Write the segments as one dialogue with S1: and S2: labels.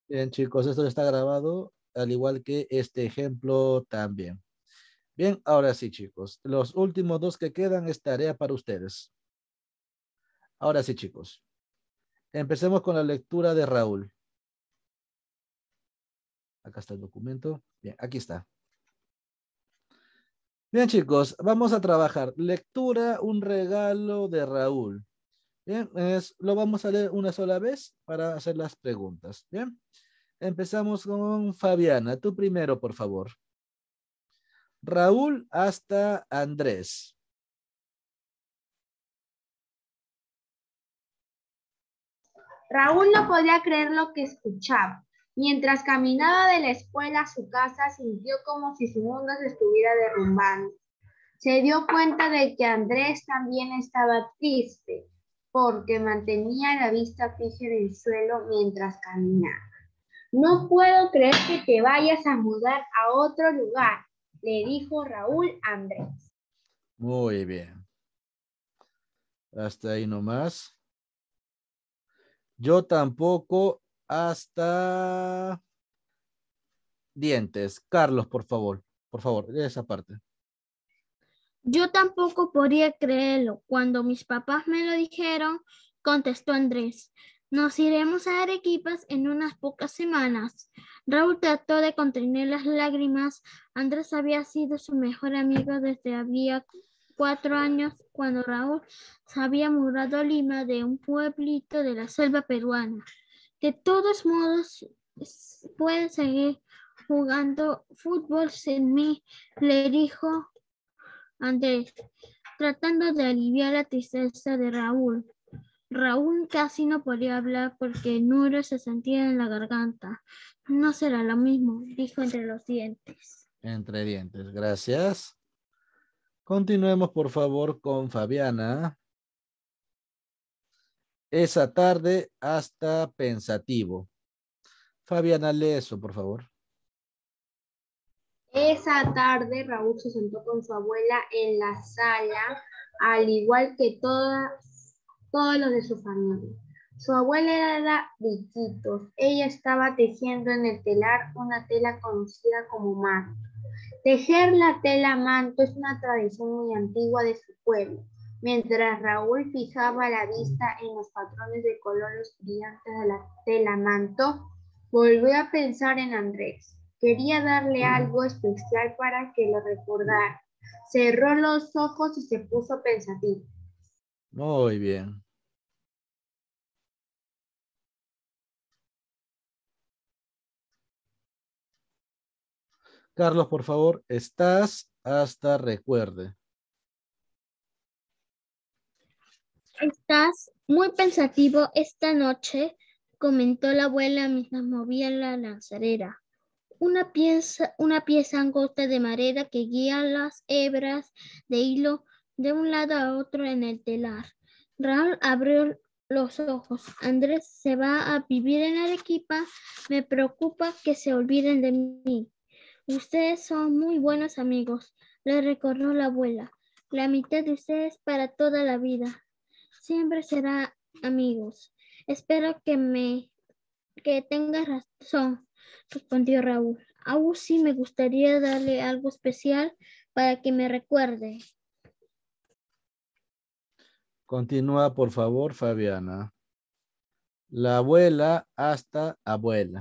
S1: Bien, chicos, esto está grabado, al igual que este ejemplo también. Bien, ahora sí, chicos. Los últimos dos que quedan es tarea para ustedes. Ahora sí, chicos. Empecemos con la lectura de Raúl. Acá está el documento. Bien, aquí está. Bien, chicos, vamos a trabajar. Lectura, un regalo de Raúl. Bien, lo vamos a leer una sola vez para hacer las preguntas. Bien, empezamos con Fabiana. Tú primero, por favor. Raúl hasta Andrés.
S2: Raúl no podía creer lo que escuchaba. Mientras caminaba de la escuela a su casa, sintió como si su mundo se estuviera derrumbando. Se dio cuenta de que Andrés también estaba triste, porque mantenía la vista fija en el suelo mientras caminaba. No puedo creer que te vayas a mudar a otro lugar, le dijo Raúl a Andrés.
S1: Muy bien. Hasta ahí nomás. Yo tampoco hasta dientes. Carlos, por favor. Por favor, de esa parte.
S3: Yo tampoco podía creerlo. Cuando mis papás me lo dijeron, contestó Andrés. Nos iremos a Arequipas en unas pocas semanas. Raúl trató de contener las lágrimas. Andrés había sido su mejor amigo desde había 4 años, cuando Raúl se había mudado a Lima de un pueblito de la selva peruana. De todos modos, pueden seguir jugando fútbol sin mí, le dijo Andrés, tratando de aliviar la tristeza de Raúl. Raúl casi no podía hablar porque el nudo se sentía en la garganta. No será lo mismo, dijo entre los dientes.
S1: Entre dientes, gracias. Continuemos, por favor, con Fabiana. Esa tarde hasta pensativo. Fabiana, lee eso, por favor.
S2: Esa tarde Raúl se sentó con su abuela en la sala, al igual que todos los de su familia. Su abuela era de Iquitos. Ella estaba tejiendo en el telar una tela conocida como manto. Tejer la tela manto es una tradición muy antigua de su pueblo. Mientras Raúl fijaba la vista en los patrones de colores brillantes de la tela manto, volvió a pensar en Andrés. Quería darle algo especial para que lo recordara. Cerró los ojos y se puso pensativo.
S1: Muy bien. Carlos, por favor, estás hasta recuerde.
S3: ¿Estás muy pensativo esta noche?, comentó la abuela mientras movía la lanzadera. Una pieza angosta de madera que guía las hebras de hilo de un lado a otro en el telar. Raúl abrió los ojos. Andrés se va a vivir en Arequipa. Me preocupa que se olviden de mí. Ustedes son muy buenos amigos, le recordó la abuela. La mitad de ustedes para toda la vida. Siempre será amigos. Espero que tengas razón, respondió Raúl. Aún sí me gustaría darle algo especial para que me recuerde.
S1: Continúa, por favor, Fabiana. La abuela hasta abuela.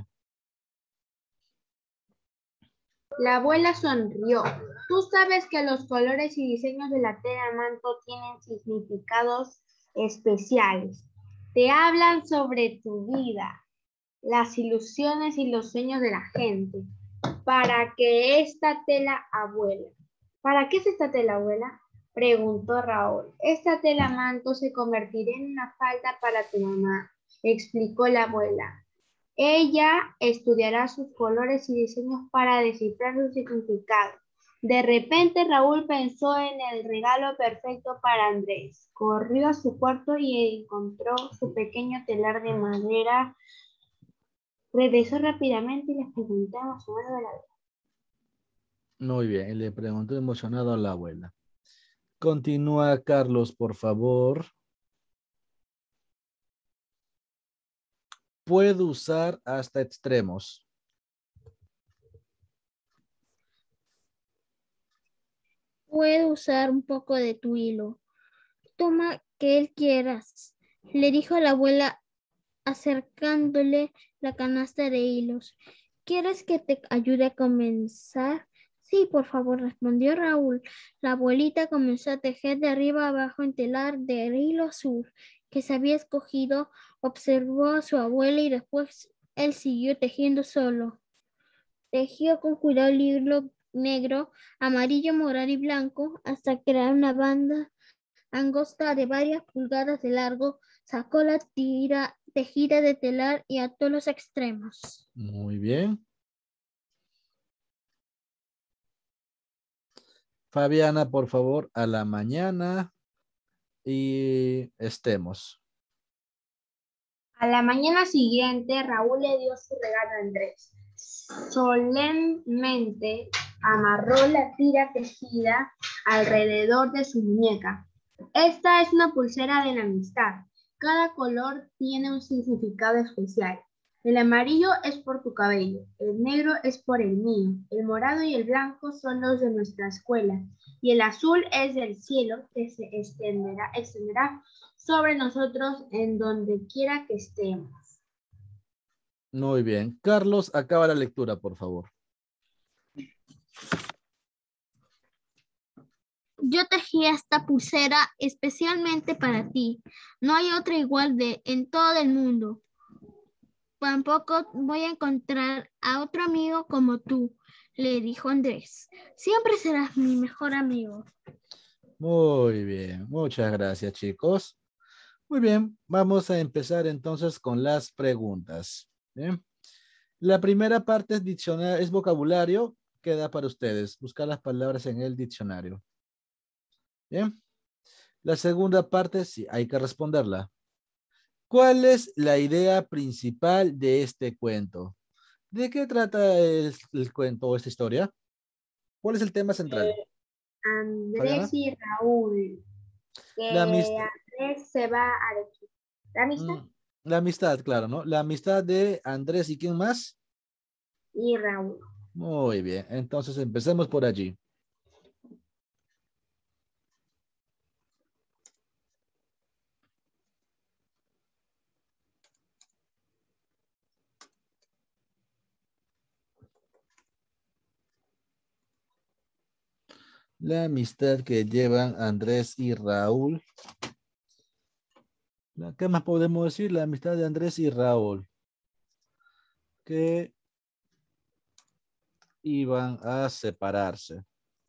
S2: La abuela sonrió. Tú sabes que los colores y diseños de la tela manto tienen significados especiales. Te hablan sobre tu vida, las ilusiones y los sueños de la gente. ¿Para qué esta tela, abuela? ¿Para qué es esta tela, abuela? Preguntó Raúl. Esta tela manto se convertirá en una falda para tu mamá, explicó la abuela. Ella estudiará sus colores y diseños para descifrar su significado. De repente Raúl pensó en el regalo perfecto para Andrés. Corrió a su cuarto y encontró su pequeño telar de madera. Regresó rápidamente y les preguntó a su madre de la vida.
S1: Muy bien, y le preguntó emocionado a la abuela. Continúa, Carlos, por favor. puedo usar hasta extremos.
S3: Puedo usar un poco de tu hilo. Toma que él quieras, le dijo la abuela acercándole la canasta de hilos. ¿Quieres que te ayude a comenzar? Sí, por favor, respondió Raúl. La abuelita comenzó a tejer de arriba abajo en telar de hilo azul que se había escogido. Observó a su abuela y después él siguió tejiendo solo. Tejió con cuidado el hilo negro, amarillo, morado y blanco hasta crear una banda angosta de varias pulgadas de largo. Sacó la tejida de telar y ató los extremos.
S1: Muy bien. Fabiana, por favor, a la mañana y estemos.
S2: A la mañana siguiente, Raúl le dio su regalo a Andrés. Solemnemente amarró la tira tejida alrededor de su muñeca. Esta es una pulsera de la amistad. Cada color tiene un significado especial. El amarillo es por tu cabello, el negro es por el mío, el morado y el blanco son los de nuestra escuela, y el azul es del cielo que se extenderá sobre nosotros en donde quiera que estemos.
S1: Muy bien. Carlos, acaba la lectura, por favor.
S3: Yo tejí esta pulsera especialmente para ti. No hay otra igual en todo el mundo. Tampoco voy a encontrar a otro amigo como tú, le dijo Andrés. Siempre serás mi mejor amigo.
S1: Muy bien. Muchas gracias, chicos. Muy bien. Vamos a empezar entonces con las preguntas. Bien. La primera parte es diccionario, es vocabulario. Queda para ustedes. Buscar las palabras en el diccionario. Bien. La segunda parte, sí, hay que responderla. ¿Cuál es la idea principal de este cuento? ¿De qué trata el cuento o esta historia? ¿Cuál es el tema central?
S2: Andrés
S1: Fabiana.
S2: y Raúl,
S1: La
S2: que
S1: amistad.
S2: Andrés se va a Arequipa. ¿La amistad?
S1: La amistad, claro, ¿no? La amistad de Andrés y ¿quién más?
S2: Y Raúl.
S1: Muy bien, entonces empecemos por allí. La amistad que llevan Andrés y Raúl. ¿Qué más podemos decir? La amistad de Andrés y Raúl. Que iban a separarse.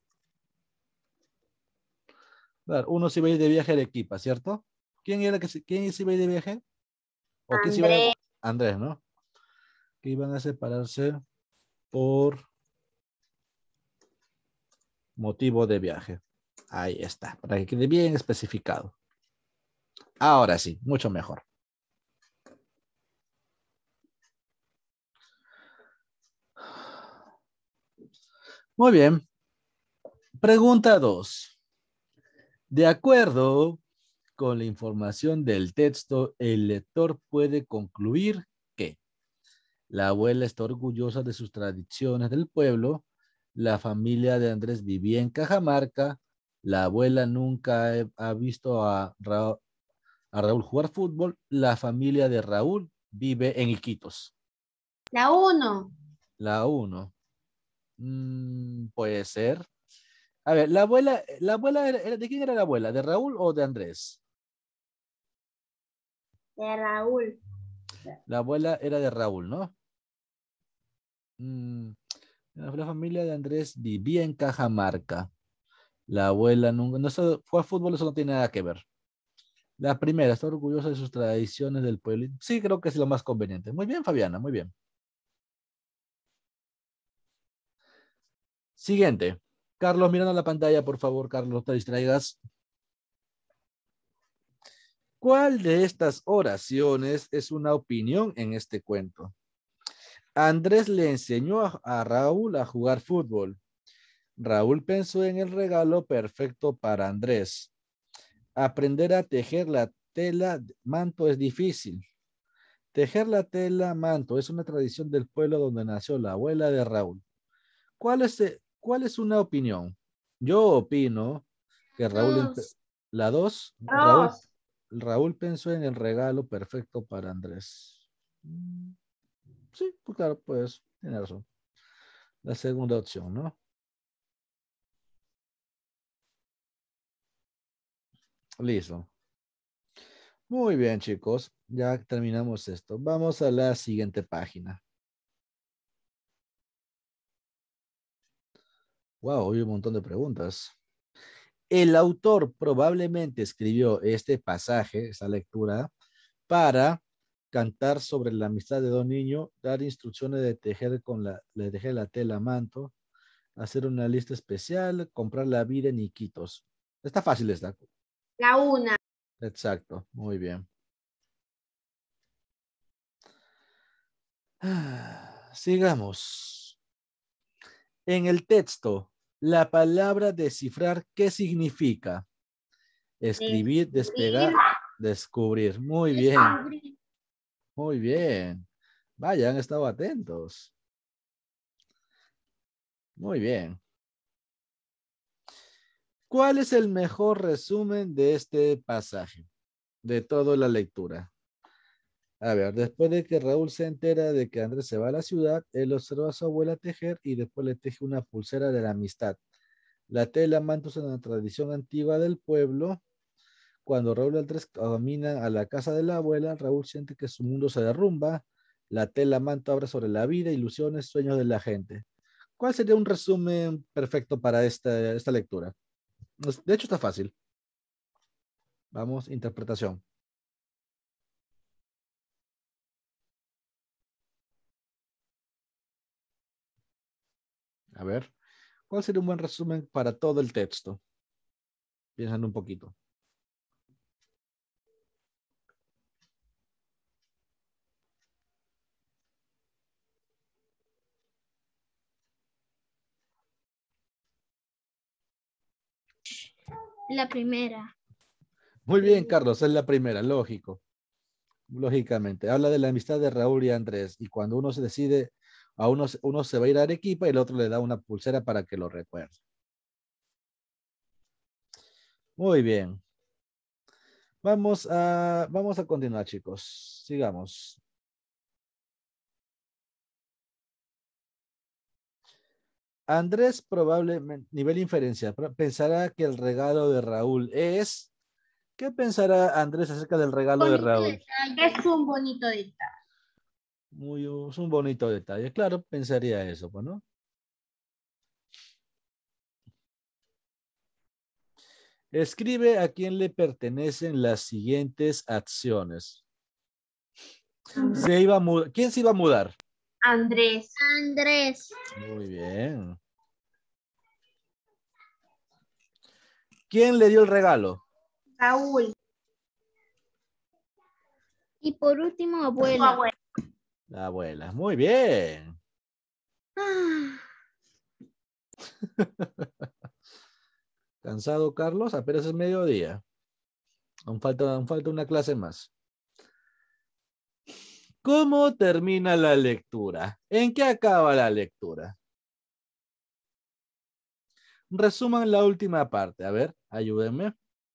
S1: Claro, uno se iba a ir de viaje a Arequipa, ¿cierto? ¿Quién se iba a ir de viaje? ¿O quién se iba a ir?
S2: Andrés.
S1: Andrés, ¿no? Que iban a separarse por motivo de viaje. Ahí está, para que quede bien especificado. Ahora sí, mucho mejor. Muy bien. Pregunta 2. De acuerdo con la información del texto, el lector puede concluir que la abuela está orgullosa de sus tradiciones del pueblo, la familia de Andrés vivía en Cajamarca, la abuela nunca ha visto a Raúl jugar fútbol, la familia de Raúl vive en Iquitos.
S2: La 1.
S1: La 1. Puede ser. A ver, la abuela ¿de quién era la abuela? ¿De Raúl o de Andrés?
S2: De Raúl.
S1: La abuela era de Raúl, ¿no? La familia de Andrés vivía en Cajamarca. La abuela nunca, no, fue a fútbol, eso no tiene nada que ver. La primera, está orgullosa de sus tradiciones del pueblo. Sí, creo que es lo más conveniente. Muy bien, Fabiana, muy bien. Siguiente. Carlos, mirando la pantalla, por favor, Carlos, no te distraigas. ¿Cuál de estas oraciones es una opinión en este cuento? Andrés le enseñó a Raúl a jugar fútbol. Raúl pensó en el regalo perfecto para Andrés. Aprender a tejer la tela manto es difícil. Tejer la tela manto es una tradición del pueblo donde nació la abuela de Raúl. ¿Cuál es una opinión? Yo opino que
S3: Dos.
S1: la 2,
S2: Dos.
S1: Raúl pensó en el regalo perfecto para Andrés. Sí, pues claro, pues tiene razón. La segunda opción, ¿no? Listo. Muy bien, chicos. Ya terminamos esto. Vamos a la siguiente página. Wow, hay un montón de preguntas. El autor probablemente escribió este pasaje, esta lectura, para cantar sobre la amistad de Don Niño, dar instrucciones de tejer de tejer la tela manto, hacer una lista especial, comprar la vida en Iquitos. Está fácil esta.
S2: La una.
S1: Exacto, muy bien. Sigamos. En el texto, la palabra descifrar, ¿qué significa? Escribir,
S2: Descubrir.
S1: despegar, descubrir. Muy bien, muy bien. Vaya, han estado atentos. Muy bien. ¿Cuál es el mejor resumen de este pasaje? De toda la lectura. A ver, después de que Raúl se entera de que Andrés se va a la ciudad, él observa a su abuela tejer y después le teje una pulsera de la amistad. La tela manto es una tradición antigua del pueblo. Cuando Raúl y Andrés caminan a la casa de la abuela, Raúl siente que su mundo se derrumba. La tela manto habla sobre la vida, ilusiones, sueños de la gente. ¿Cuál sería un resumen perfecto para esta lectura? De hecho, está fácil. Vamos, interpretación. A ver, ¿cuál sería un buen resumen para todo el texto? Piensan un poquito.
S3: La primera.
S1: Muy bien, Carlos, es la primera, lógico. Lógicamente. Habla de la amistad de Raúl y Andrés. Y cuando uno se decide, uno se va a ir a Arequipa y el otro le da una pulsera para que lo recuerde. Muy bien. Vamos a continuar, chicos. Sigamos. Andrés probablemente, nivel inferencia, pensará que el regalo de Raúl es... ¿Qué pensará Andrés acerca del regalo de
S3: Bonito
S1: Raúl?
S3: detalle.
S2: Es un bonito detalle.
S1: Es un bonito detalle. Claro, pensaría eso, pues, ¿no? Escribe a quién le pertenecen las siguientes acciones. ¿Quién se iba a mudar?
S2: Andrés.
S3: Andrés.
S1: Muy bien. ¿Quién le dio el regalo?
S2: Raúl.
S3: Y por último,
S2: Su
S3: abuela.
S2: abuela.
S1: La abuela. Muy bien.
S3: Ah,
S1: ¿Cansado, Carlos? Apenas es mediodía. Aún falta una clase más. ¿Cómo termina la lectura? ¿En qué acaba la lectura? Resuman la última parte. A ver, ayúdenme.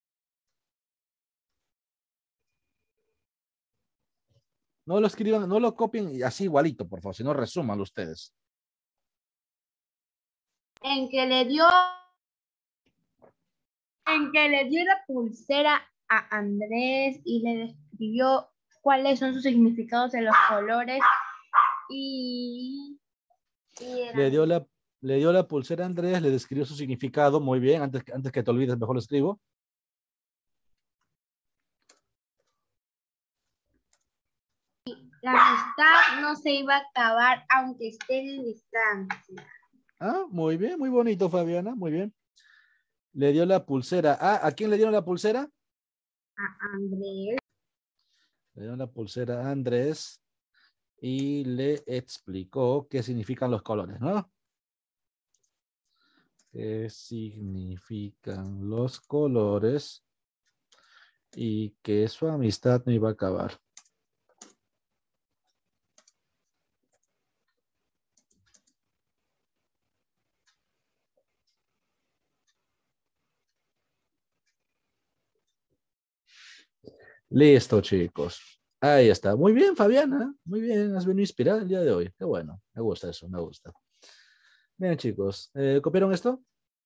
S1: No lo escriban, no lo copien así igualito, por favor, sino resúmanlo ustedes.
S2: En que le dio la pulsera a Andrés y le describió cuáles son sus significados de los colores y
S1: Le
S2: eran
S1: dio la pulsera a Andrés, le describió su significado. Muy bien, antes que te olvides, mejor lo escribo.
S2: la amistad no se iba a acabar aunque estén en distancia.
S1: Ah, muy bien, muy bonito, Fabiana, muy bien. Le dio la pulsera. Ah, ¿a quién le dieron la pulsera?
S2: A Andrés.
S1: Le dieron la pulsera a Andrés y le explicó qué significan los colores, ¿no? ¿Qué significan los colores? Y que su amistad no iba a acabar. Listo, chicos. Ahí está. Muy bien, Fabiana. Muy bien. Has venido inspirada el día de hoy. Qué bueno. Me gusta eso, me gusta. Bien, chicos. ¿Copiaron esto?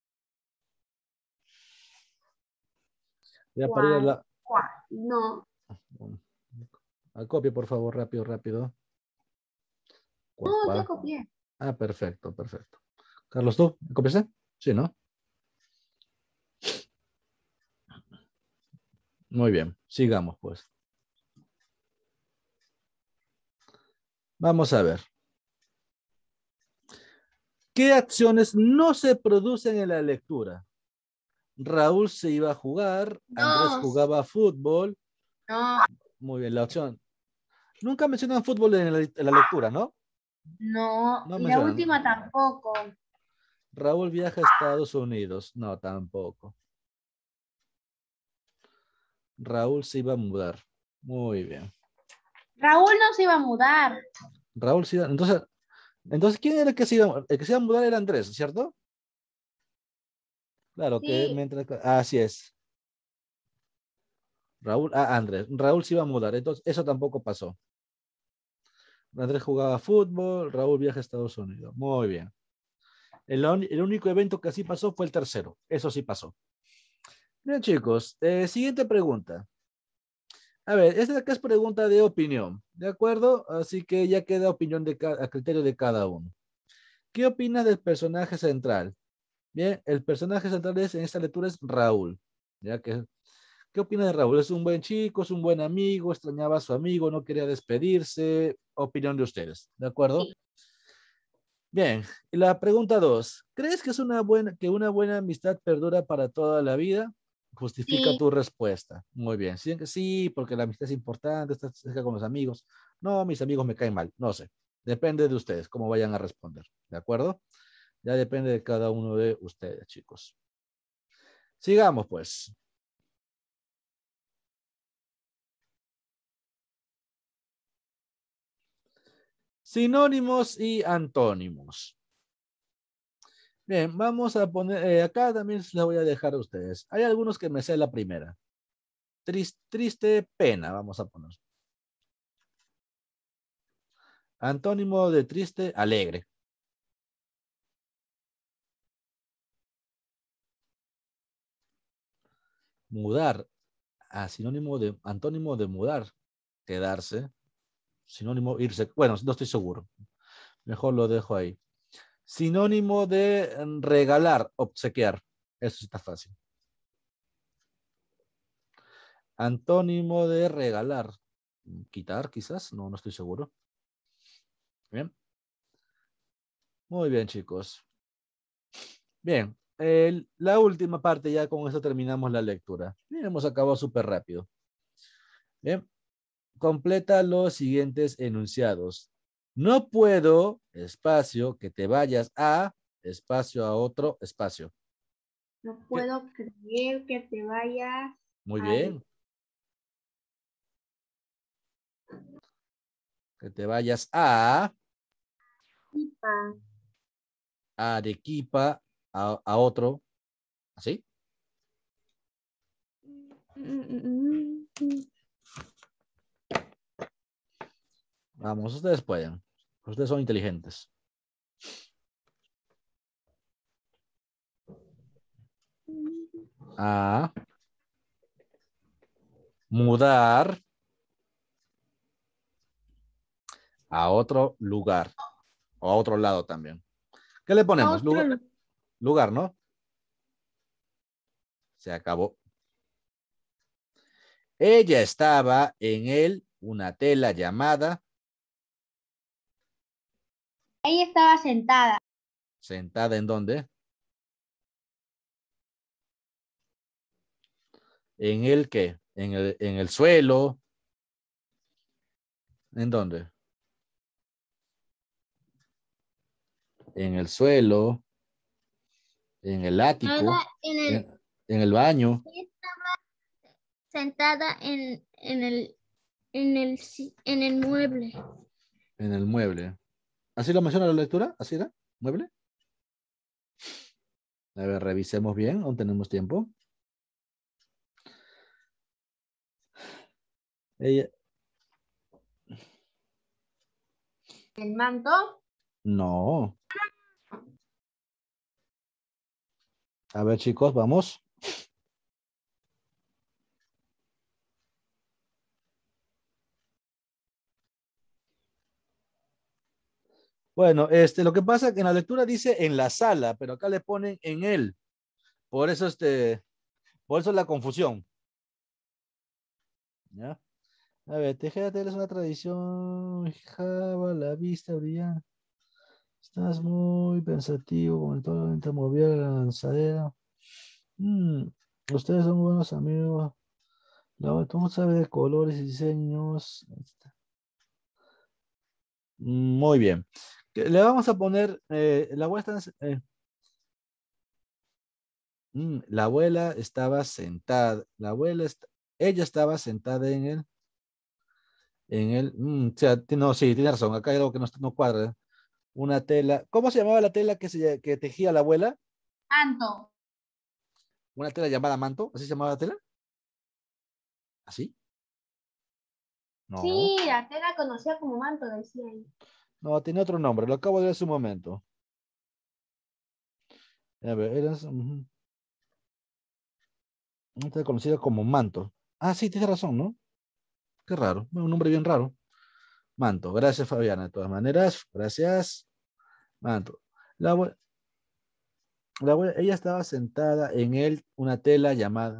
S1: Ya para ir a
S2: ¿Cuál?
S1: la...
S2: ¿Cuál? No,
S1: A copia, por favor, rápido, rápido.
S2: no, ya
S1: Cuac.
S2: copié.
S1: Ah, perfecto, perfecto. Carlos, ¿tú? ¿Copiaste? Sí, ¿no? Muy bien. Sigamos, pues. Vamos a ver. ¿Qué acciones no se producen en la lectura? Raúl se iba a jugar, Andrés
S2: Dos.
S1: jugaba fútbol.
S2: No,
S1: Muy bien, la opción. Nunca mencionan fútbol en la lectura, ¿no?
S2: no.
S1: No
S2: Y la
S1: mencionan.
S2: última tampoco.
S1: Raúl viaja a Estados Unidos. No, tampoco. Raúl se iba a mudar. Muy bien.
S2: Raúl no se iba a mudar.
S1: Raúl se iba... Entonces, ¿quién era el que se iba? El que se iba a mudar era Andrés, ¿cierto? Claro, que
S2: Sí.
S1: mientras... Así es. Raúl, Andrés. Raúl se iba a mudar. Entonces, eso tampoco pasó. Andrés jugaba fútbol, Raúl viaja a Estados Unidos. Muy bien. El único evento que así pasó fue el tercero. Eso sí pasó. Bien, chicos. Siguiente pregunta. A ver, esta de acá es pregunta de opinión, ¿de acuerdo? Así que ya queda opinión a criterio de cada uno. ¿Qué opina del personaje central? Bien, el personaje central en esta lectura es Raúl. ¿Ya? ¿Qué opina de Raúl? ¿Es un buen chico? ¿Es un buen amigo? ¿Extrañaba a su amigo? ¿No quería despedirse? Opinión de ustedes, ¿de acuerdo?
S2: Sí.
S1: Bien, y la pregunta 2. ¿Crees que que una buena amistad perdura para toda la vida? Justifica
S2: Sí.
S1: tu respuesta. Muy bien. Sí, sí, porque la amistad es importante, estás cerca con los amigos. No, mis amigos me caen mal. No sé. Depende de ustedes cómo vayan a responder. ¿De acuerdo? Ya depende de cada uno de ustedes, chicos. Sigamos, pues. Sinónimos y antónimos. Bien, vamos a poner, acá también les voy a dejar a ustedes. Hay algunos que me sé la primera. Triste, pena, vamos a poner. Antónimo de triste, alegre. Mudar, antónimo de mudar, quedarse. Sinónimo, irse. Bueno, no estoy seguro. Mejor lo dejo ahí. Sinónimo de regalar, obsequiar. Eso sí está fácil. Antónimo de regalar. Quitar, quizás. No, no estoy seguro. Bien. Muy bien, chicos. Bien. La última parte, ya con eso terminamos la lectura. Bien, hemos acabado súper rápido. Bien. Completa los siguientes enunciados. No puedo, espacio, que te vayas a, espacio a otro, espacio.
S2: No
S1: ¿Qué?
S2: puedo creer que te vayas
S1: Muy
S2: a
S1: bien. Que te vayas
S2: Arequipa.
S1: a Arequipa, a otro, ¿así? Vamos, ustedes pueden. Ustedes son inteligentes. A mudar a otro lugar o a otro lado también. ¿Qué le ponemos?
S3: Otro
S1: Lugar, ¿no? Se acabó. Ella estaba en una tela llamada,
S2: Ella estaba sentada.
S1: sentada en dónde? ¿En el qué? En el suelo. ¿En dónde? En el suelo, en el
S3: Era
S1: ático,
S3: en el,
S1: en el baño,
S3: sentada en el mueble.
S1: en el mueble. ¿Así lo menciona la lectura? ¿Así era? ¿Mueble? A ver, revisemos bien, aún tenemos tiempo. Ella,
S2: ¿El manto?
S1: no. A ver, chicos, vamos. Bueno, lo que pasa es que en la lectura dice en la sala, pero acá le ponen en él. Por eso, por eso la confusión. ¿Ya? A ver, tejer tela es una tradición, fijaba la vista brillante. Estás muy pensativo con el tono de mover la lanzadera. Mm, ustedes son buenos amigos. Tú no sabes de colores y diseños. Ahí está. Muy bien. Le vamos a poner, la abuela, la abuela estaba sentada, ella estaba sentada o sea, no, sí, tiene razón, acá hay algo que no cuadra. Una tela, ¿cómo se llamaba la tela que tejía la abuela?
S2: Manto.
S1: Una tela llamada manto, ¿así se llamaba la tela? ¿Así? No,
S2: Sí, la tela conocida como manto, decía ahí.
S1: no, tiene otro nombre, lo acabo de ver hace un momento. A ver, una tela conocida como manto. Ah, sí, tienes razón, ¿no? Qué raro, un nombre bien raro. Manto, gracias Fabiana, de todas maneras, gracias. Manto. La abue- ella estaba sentada en una tela llamada,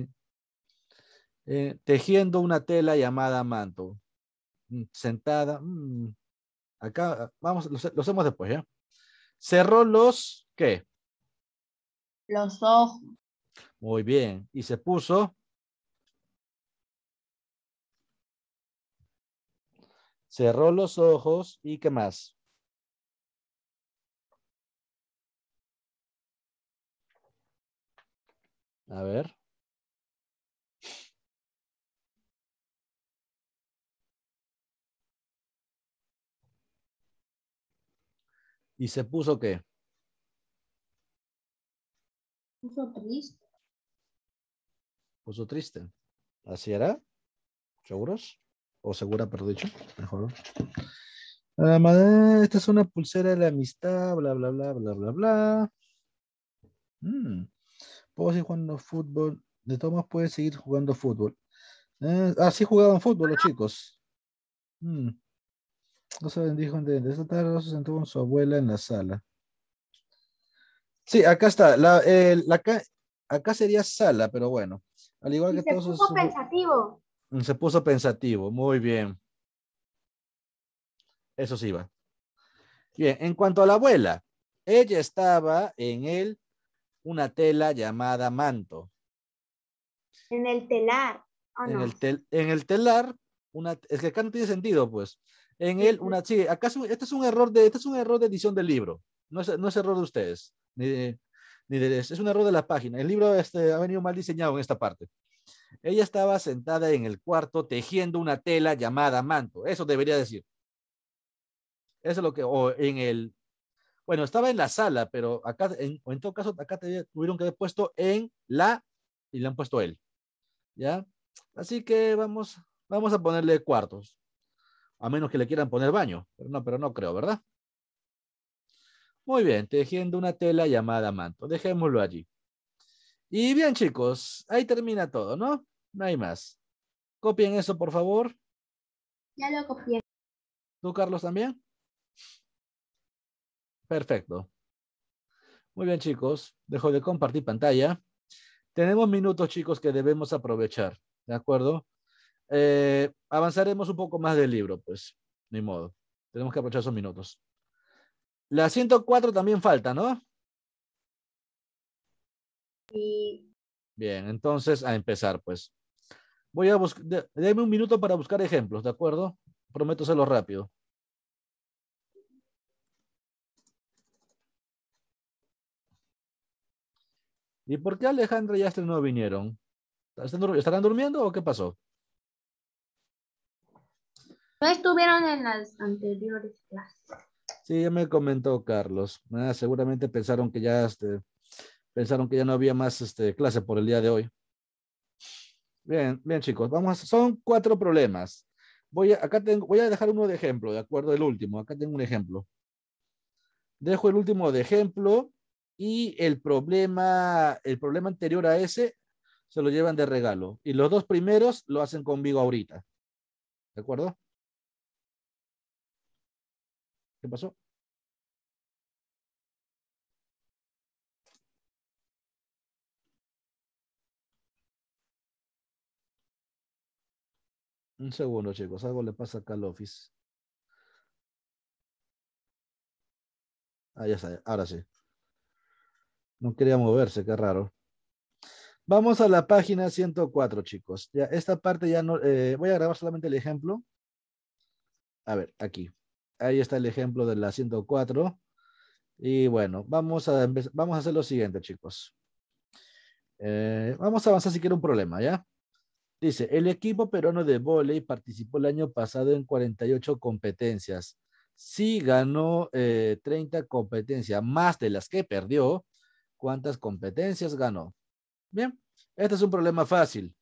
S1: tejiendo una tela llamada manto. Sentada, acá, vamos, lo hacemos después, ¿ya? Cerró ¿qué?
S2: Los ojos.
S1: Muy bien. Y se puso, cerró los ojos y ¿qué más? A ver. ¿Y se puso qué?
S2: Puso triste.
S1: Puso triste. ¿Así era? ¿Seguros? O segura, perdón dicho. Mejor. Esta es una pulsera de la amistad, bla, bla, bla, bla, bla, bla. Puedo seguir jugando fútbol. De todos modos, puedes seguir jugando fútbol. Sí jugaban fútbol los chicos. Mm, No saben, dijo de esta tarde se sentó con su abuela en la sala. Sí, acá está. Acá sería sala, pero bueno. Al igual
S2: Y
S1: que
S2: se
S1: todos
S2: puso pensativo.
S1: se puso pensativo. Muy bien. Eso sí va. Bien, en cuanto a la abuela, ella estaba una tela llamada manto.
S2: En el telar. ¿O no?
S1: En el telar, es que acá no tiene sentido, pues. Sí, acá este es un error este es un error de edición del libro. No es error de ustedes, es un error de la página. El libro ha venido mal diseñado en esta parte. Ella estaba sentada en el cuarto tejiendo una tela llamada manto. Eso debería decir. Eso es lo que, o en bueno, estaba en la sala, pero acá, en todo caso, acá tuvieron que haber puesto y le han puesto él. ¿Ya? Así que vamos a ponerle cuartos, a menos que le quieran poner baño, pero no creo, ¿verdad? Muy bien, tejiendo una tela llamada manto. Dejémoslo allí. Y bien, chicos, ahí termina todo, ¿no? No hay más. Copien eso, por favor.
S2: Ya lo copié.
S1: ¿Tú, Carlos, también? Perfecto. Muy bien, chicos. Dejo de compartir pantalla. Tenemos minutos, chicos, que debemos aprovechar. ¿De acuerdo? Avanzaremos un poco más del libro, pues. Ni modo. Tenemos que aprovechar esos minutos. La 104 también falta, ¿no?
S2: Y
S1: Bien, entonces a empezar, pues. Voy a buscar, déme un minuto para buscar ejemplos, ¿de acuerdo? Prometo hacerlo rápido. ¿Y por qué Alejandra y Astrid no vinieron? ¿Estarán durmiendo o qué pasó?
S2: no estuvieron en las anteriores clases.
S1: Sí, ya me comentó Carlos. Seguramente pensaron que ya no había más clase por el día de hoy. Bien, bien, chicos. Son 4 problemas. Voy a dejar uno de ejemplo, ¿de acuerdo? El último. Acá tengo un ejemplo. Dejo el último de ejemplo y el problema anterior a ese se lo llevan de regalo. Y los 2 primeros lo hacen conmigo ahorita. ¿De acuerdo? ¿Qué pasó? Un segundo, chicos. Algo le pasa acá al Office. Ah, ya está. Ahora sí. No quería moverse, qué raro. Vamos a la página 104, chicos. Ya, esta parte ya no... voy a grabar solamente el ejemplo. A ver, aquí. Ahí está el ejemplo de la 104. Y bueno, vamos a hacer lo siguiente, chicos. Vamos a avanzar si quiere un problema, ¿ya? Dice, el equipo peruano de vóley participó el año pasado en 48 competencias. Si ganó 30 competencias más de las que perdió, ¿cuántas competencias ganó? Bien, este es un problema fácil.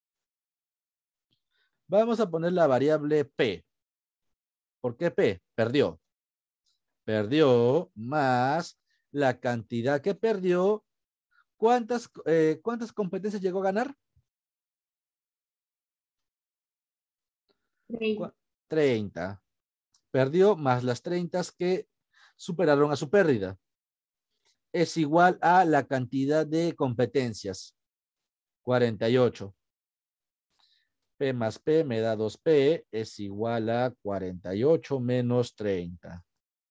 S1: Vamos a poner la variable P. ¿Por qué P? Perdió. Perdió más la cantidad que perdió. ¿Cuántas competencias llegó a ganar? 30. Perdió más las 30 que superaron a su pérdida. Es igual a la cantidad de competencias. 48. P más P me da 2P. Es igual a 48 menos 30.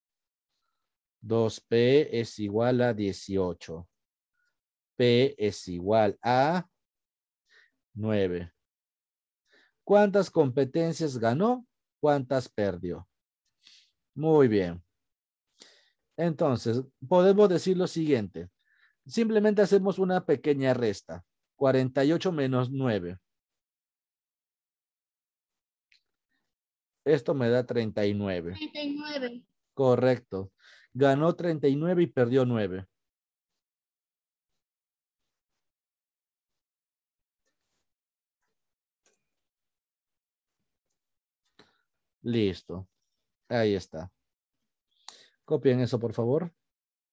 S1: 2P es igual a 18. P es igual a 9. ¿Cuántas competencias ganó? ¿Cuántas perdió? Muy bien. Entonces, podemos decir lo siguiente. Simplemente hacemos una pequeña resta. 48 menos 9. Esto me da 39.
S3: 39.
S1: Correcto. Ganó 39 y perdió 9. Listo. Ahí está. Copien eso, por favor.